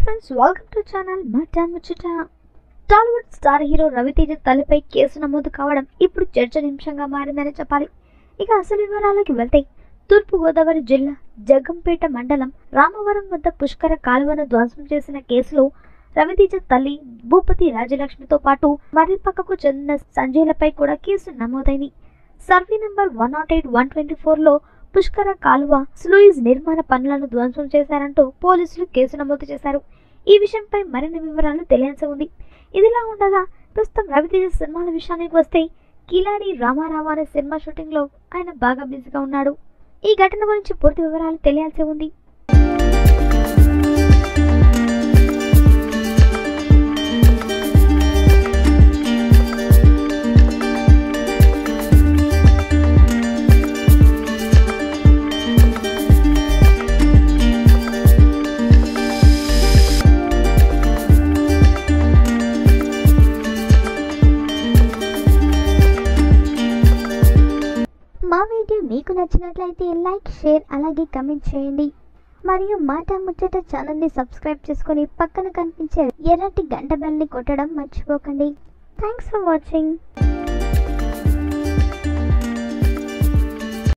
Friends, welcome to channel Maata Muchata. Tollywood star hero Ravi Teja తల్లిపై కేసు నమోదు కావడం ఇప్పుడు చర్చనీయాంశంగా మారిందని చెప్పాలి. ఇక అసలు వివరాలకు వెళ్తే, తూర్పుగోదావరి జిల్లా జగ్గంపేట మండలం రామవరం వద్ద పుష్కర కాలువను ధ్వంసం చేసిన కేసులో రవితేజ తల్లి భూపతి రాజ్యలక్ష్మితో పాటు మర్రిపక్కకు చెందిన సంజయ్లపై కూడా కేసు నమోదైంది. సర్వే నంబర్ 108-124లో పుష్కర కాలువ స్లూయిస్ నిర్మాణ పనులను ధ్వంసం చేశారంటూ పోలీసులు కేసు నమోదు చేశారు. ఈ విషయంపై మరిన్ని వివరాలు తెలియాల్సి ఉంది. ఇదిలా ఉండగా ప్రస్తుతం రవితేజ సినిమాల విషయానికి వస్తే, కిలాడి రామారావు అనే సినిమా షూటింగ్ లో ఆయన బాగా బిజీగా ఉన్నాడు. ఈ ఘటన గురించి పూర్తి వివరాలు తెలియాల్సి ఉంది. మా వీడియో మీకు నచ్చినట్లయితే లైక్, షేర్, అలాగే కమెంట్ చేయండి. మరియు మాట ముచ్చట ఛానల్ని సబ్స్క్రైబ్ చేసుకొని పక్కన కనిపించే ఎర్రటి గంట బెల్ని కొట్టడం మర్చిపోకండి. Thanks for watching.